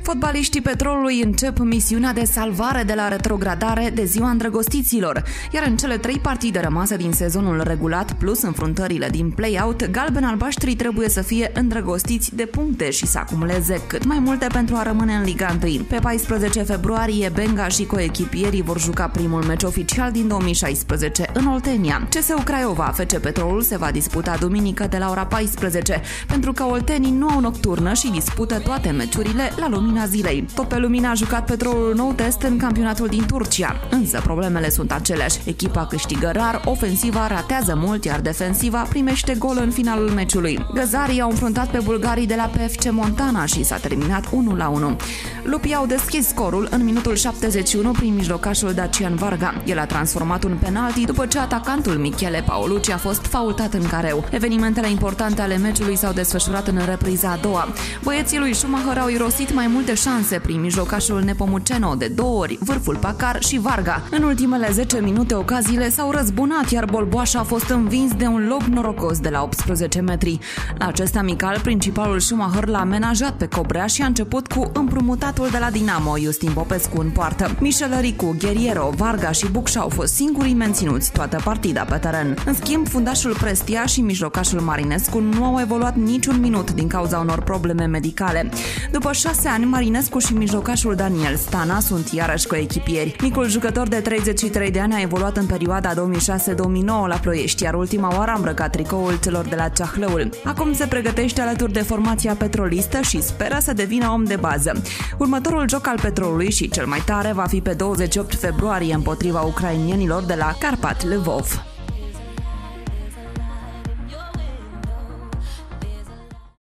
Fotbaliștii Petrolului încep misiunea de salvare de la retrogradare de ziua îndrăgostiților, iar în cele 3 partide rămase din sezonul regulat, plus înfruntările din play-out, galben-albaștrii trebuie să fie îndrăgostiți de puncte și să acumuleze cât mai multe pentru a rămâne în Liga 1. Pe 14 februarie, Benga și coechipierii vor juca primul meci oficial din 2016 în Oltenia. CSU Craiova, FC Petrolul se va disputa duminică de la ora 14, pentru că oltenii nu au nocturnă și dispută toate meciurile la lumina zilei. Tot pe Lumina a jucat Petrolul un nou test în campionatul din Turcia, însă problemele sunt aceleași. Echipa câștigă rar, ofensiva ratează mult, iar defensiva primește gol în finalul meciului. Găzarii au înfruntat pe bulgarii de la PFC Montana și s-a terminat 1-1. Lupii au deschis scorul în minutul 71 prin mijlocașul Dacian Varga. El a transformat un penalti după ce atacantul Michele Paolucci a fost faultat în careu. Evenimentele importante ale meciului s-au desfășurat în repriza a doua. Băieții lui Schumacher au irosit mai multe șanse prin mijlocașul Nepomuceno de 2 ori, vârful Pacar și Varga. În ultimele 10 minute ocaziile s-au răzbunat, iar Bolboaș a fost învins de un lob norocos de la 18 metri. La acest amical, principalul Schumacher l-a amenajat pe Cobrea și a început cu împrumutatul de la Dinamo, Justin Popescu în poartă. Michel Ricu, Guerriero, Varga și Bucșa au fost singurii menținuți toată partida pe teren. În schimb, fundașul Prestia și mijlocașul Marinescu nu au evoluat niciun minut din cauza unor probleme medicale. După 6 ani, Marinescu și mijlocașul Daniel Stana sunt iarăși coechipieri. Micul jucător de 33 de ani a evoluat în perioada 2006-2009 la Ploiești, iar ultima oară a îmbrăcat tricoul celor de la Ceahlăul. Acum se pregătește alături de formația petrolistă și speră să devină om de bază. Următorul joc al Petrolului și cel mai tare va fi pe 28 februarie împotriva ucrainienilor de la Karpat Lvov.